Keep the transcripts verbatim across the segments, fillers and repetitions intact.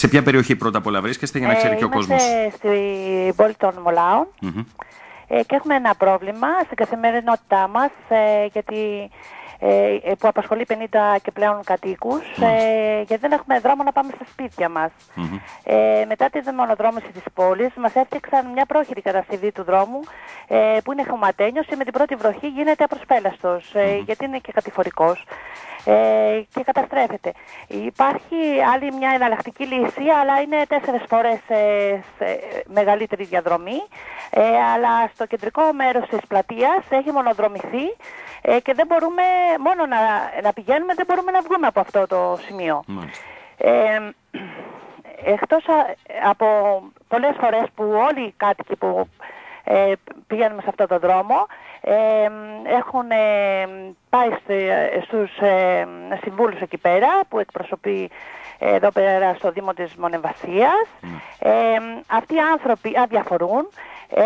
Σε ποια περιοχή πρώτα απ' όλα βρίσκεστε, για να ξέρει ε, και ο κόσμος? Στην πόλη των Μολάων mm-hmm. ε, και έχουμε ένα πρόβλημα στην καθημερινότητά μας, ε, γιατί, ε, που απασχολεί πενήντα και πλέον κατοίκους, mm-hmm. ε, γιατί δεν έχουμε δρόμο να πάμε στα σπίτια μας. Mm-hmm. Ε, μετά τη δαιμονοδρόμηση της πόλης μας έφτιαξαν μια πρόχειρη κατασκευή του δρόμου, ε, που είναι χωματένιος και με την πρώτη βροχή γίνεται απροσπέλαστος, ε, mm-hmm. γιατί είναι και κατηφορικός. Ε, και καταστρέφεται. Υπάρχει άλλη μια εναλλακτική λύση, αλλά είναι τέσσερις φορές ε, σε μεγαλύτερη διαδρομή, ε, αλλά στο κεντρικό μέρος της πλατείας έχει μονοδρομηθεί ε, και δεν μπορούμε μόνο να, να πηγαίνουμε, δεν μπορούμε να βγούμε από αυτό το σημείο. Ε, εκτός α, από πολλές φορές που όλοι οι κάτοικοι που ε, πηγαίνουμε σε αυτό το δρόμο Ε, έχουν ε, πάει στους ε, συμβούλους εκεί πέρα που εκπροσωπεί ε, εδώ πέρα στο Δήμο της Μονεμβασίας. Mm. Ε, αυτοί οι άνθρωποι αδιαφορούν. Ε,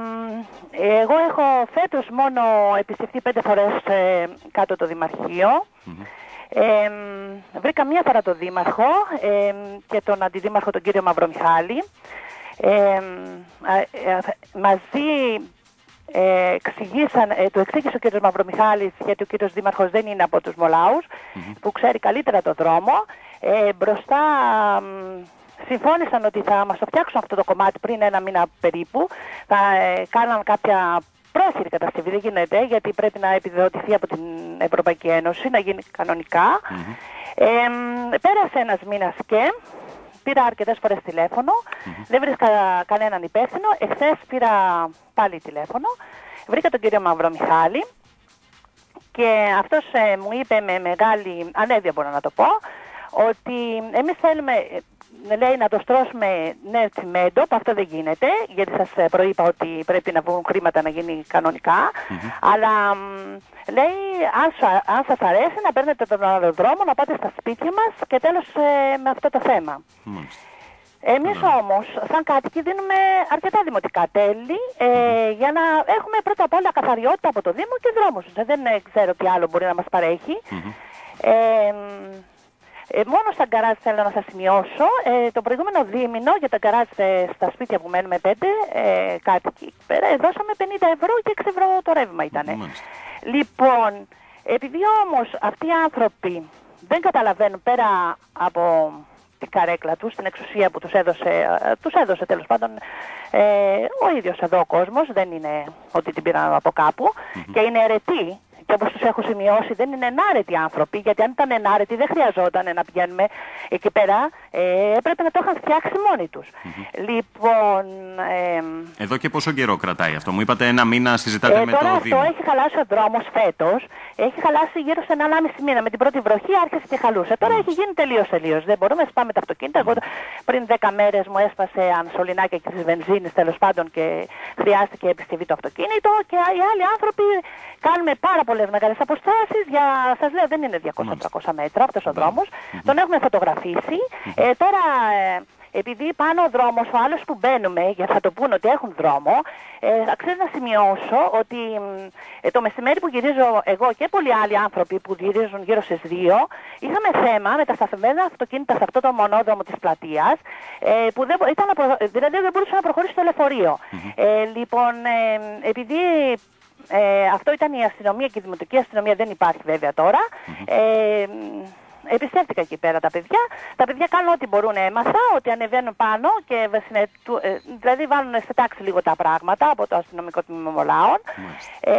εγώ έχω φέτος μόνο επισκεφτεί πέντε φορές ε, κάτω το Δημαρχείο. Mm-hmm. Ε, βρήκα μία φορά τον Δήμαρχο ε, και τον Αντιδήμαρχο τον κύριο Μαυρομιχάλη. Ε, ε, μαζί Ε, εξηγήσαν, ε, το εξήγησε ο κύριος Μαυρομιχάλης, γιατί ο κύριος Δήμαρχος δεν είναι από τους Μολάους, mm-hmm. που ξέρει καλύτερα το δρόμο. Ε, μπροστά μ, συμφώνησαν ότι θα μας το φτιάξουν αυτό το κομμάτι πριν ένα μήνα περίπου. Θα ε, κάναν κάποια πρόχειρη κατασκευή, δεν γίνεται, γιατί πρέπει να επιδοτηθεί από την Ευρωπαϊκή Ένωση, να γίνει κανονικά. Mm-hmm. Ε, πέρασε ένας μήνας και πήρα αρκετές φορές τηλέφωνο, mm-hmm. δεν βρίσκα κανέναν υπεύθυνο. Εχθές πήρα πάλι τηλέφωνο, βρήκα τον κύριο Μαυρομιχάλη και αυτός ε, μου είπε με μεγάλη ανέδεια, μπορώ να το πω, ότι εμείς θέλουμε, ε, λέει, να το στρώσουμε νέο τσιμέντο, που αυτό δεν γίνεται, γιατί σας ε, προείπα ότι πρέπει να βγουν χρήματα να γίνει κανονικά, mm-hmm. αλλά λέει, αν, αν σας αρέσει να παίρνετε τον άλλο δρόμο, να πάτε στα σπίτια μας και τέλος ε, με αυτό το θέμα. Mm-hmm. Εμείς mm-hmm. όμως, σαν κάτοικοι, δίνουμε αρκετά δημοτικά τέλη ε, mm-hmm. για να έχουμε πρώτα απ' όλα καθαριότητα από το Δήμο και δρόμους. Δεν ε, ξέρω τι άλλο μπορεί να μας παρέχει. Mm-hmm. Ε, ε, μόνο στα γκαράζ θέλω να σας σημειώσω. Ε, το προηγούμενο δίμηνο για τα γκαράζ ε, στα σπίτια που μένουμε πέντε ε, κάτοικοι πέρα, ε, δώσαμε πενήντα ευρώ και έξι ευρώ το ρεύμα ήταν. Mm-hmm. Λοιπόν, επειδή όμως αυτοί οι άνθρωποι δεν καταλαβαίνουν πέρα από την καρέκλα τους, την εξουσία που τους έδωσε, τους έδωσε τέλος πάντων ε, ο ίδιος εδώ ο κόσμος, δεν είναι ότι την πήραν από κάπου, mm-hmm. και είναι αιρετοί. Και όπως τους έχω σημειώσει, δεν είναι ενάρετοι άνθρωποι, γιατί αν ήταν ενάρετοι δεν χρειαζόταν να πηγαίνουμε εκεί πέρα, ε, έπρεπε να το είχαν φτιάξει μόνοι τους. Mm-hmm. Λοιπόν... Ε, Εδώ και πόσο καιρό κρατάει αυτό? Μου είπατε ένα μήνα συζητάτε ε, με το Δήμο. Τώρα αυτό έχει χαλάσει ο δρόμος φέτος, έχει χαλάσει γύρω σε ενάμιση μήνα. Με την πρώτη βροχή άρχισε και χαλούσε. Τώρα mm. έχει γίνει τελείως τελείως. Δεν μπορούμε να σπάμε τα αυτοκίνητα. Εγώ πριν δέκα μέρες μου έσπασε ανσολινάκια και τις βενζίνες τέλος πάντων και χρειάστηκε επισκευή το αυτοκίνητο, και οι άλλοι άνθρωποι κάνουμε πάρα πολλές μεγάλες αποστάσεις. Για, σας λέω, δεν είναι διακόσια με τριακόσια μέτρα αυτός ο δρόμος. Mm-hmm. Τον έχουμε φωτογραφίσει. Mm-hmm. Ε, τώρα, ε, επειδή πάνω ο δρόμος, ο άλλος που μπαίνουμε, για θα το πούνε ότι έχουν δρόμο, ε, αξίζει να σημειώσω ότι ε, το μεσημέρι που γυρίζω εγώ και πολλοί άλλοι άνθρωποι που γυρίζουν γύρω στις δύο, είχαμε θέμα με τα σταθμένα αυτοκίνητα σε αυτό το μονόδρομο της πλατείας, ε, που δεν, ήταν, δηλαδή δεν μπορούσε να προχωρήσει το λεωφορείο. Mm-hmm. Ε, λοιπόν, ε, επειδή... Ε, αυτό ήταν η αστυνομία και η δημοτική αστυνομία, δεν υπάρχει βέβαια τώρα. Mm-hmm. Ε, Επιστρέφτηκα εκεί πέρα τα παιδιά. Τα παιδιά κάνουν ό,τι μπορούν, έμαθα, ότι ανεβαίνουν πάνω και βασινετου, ε, δηλαδή βάλουν σε τάξη λίγο τα πράγματα από το αστυνομικό τμήμα Μολάων. Mm-hmm. Ε,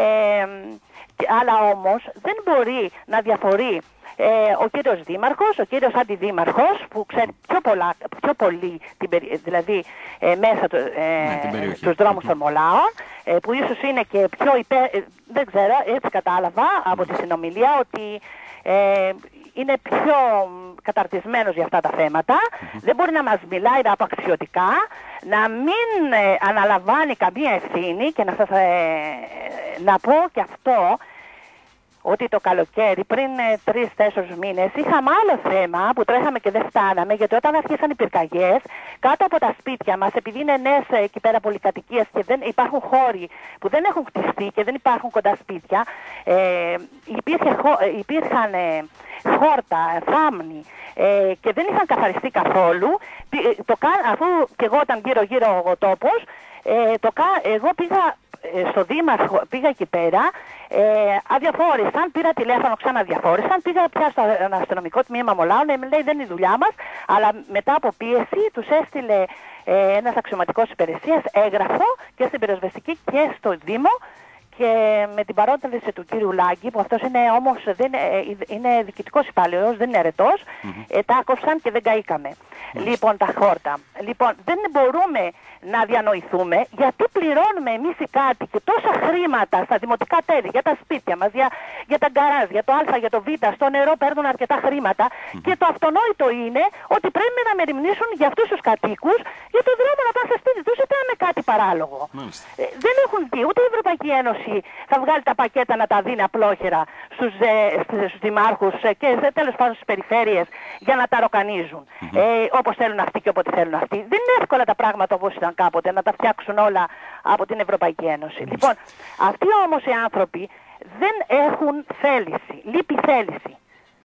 αλλά όμως δεν μπορεί να διαφορεί ε, ο κύριος Δήμαρχος, ο κύριος Αντιδήμαρχος, που ξέρει πιο, πολλά, πιο πολύ, την περι, δηλαδή ε, μέσα του, ε, ναι, στους δρόμους mm-hmm. των Μολάων, ε, που ίσως είναι και πιο υπέρ, ε, δεν ξέρω, έτσι κατάλαβα από τη συνομιλία, ότι ε, είναι πιο καταρτισμένος για αυτά τα θέματα, mm-hmm. δεν μπορεί να μας μιλάει απαξιωτικά, να μην ε, αναλαμβάνει καμία ευθύνη, και να σας ε, να πω και αυτό, ότι το καλοκαίρι, πριν τρεις-τέσσερις μήνες, είχαμε άλλο θέμα που τρέχαμε και δεν φτάναμε, γιατί όταν αρχίσαν οι πυρκαγιές, κάτω από τα σπίτια μας, επειδή είναι νέες εκεί πέρα πολυκατοικίες και δεν υπάρχουν χώροι που δεν έχουν χτιστεί και δεν υπάρχουν κοντά σπίτια, ε, υπήρχε, υπήρχαν ε, χόρτα, θάμνη, ε, και δεν είχαν καθαριστεί καθόλου. Το, αφού και εγώ ήταν γύρω-γύρω ο τόπος, ε, το, εγώ πήγα στο Δήμαρχο, πήγα εκεί πέρα, ε, αδιαφόρησαν, πήρα τηλέφωνο, ξαναδιαφόρησαν, πήγα πια στο αστυνομικό τμήμα Μολάων, ε, λέει δεν είναι η δουλειά μας, αλλά μετά από πίεση τους έστειλε ε, ένας αξιωματικός υπηρεσίας, έγγραφο και στην πυροσβεστική και στο Δήμο, και με την παρότρινση του κύριου Λάγκη, που αυτός είναι όμως δεν είναι, είναι διοικητικός υπάλληλος, δεν είναι αρετός, mm-hmm. ε, τα άκοψαν και δεν καήκαμε. Mm-hmm. Λοιπόν, τα χόρτα. Λοιπόν, δεν μπορούμε να διανοηθούμε γιατί πληρώνουμε εμείς οι κάτοικοι τόσα χρήματα στα δημοτικά τέλη, για τα σπίτια μας, για, για τα γκαράζ, για το Α, για το Β, στο νερό παίρνουν αρκετά χρήματα, mm-hmm. και το αυτονόητο είναι ότι πρέπει να μεριμνήσουν για αυτούς τους κατοίκους για τον δρόμο να πάνε στα σπίτια τους, δεν είναι κάτι παράλογο. Mm-hmm. Ε, δεν έχουν πει ούτε η Ευρωπαϊκή Ένωση θα βγάλει τα πακέτα να τα δίνει απλόχερα στους, ε, στους δημάρχους ε, και σε, τέλος πάντων στις περιφέρειες για να τα ροκανίζουν mm-hmm. ε, όπως θέλουν αυτοί και όποτε θέλουν αυτοί. Δεν είναι εύκολα τα πράγματα όπως ήταν κάποτε, να τα φτιάξουν όλα από την Ευρωπαϊκή Ένωση. Mm-hmm. Λοιπόν, αυτοί όμως οι άνθρωποι δεν έχουν θέληση, λείπει θέληση.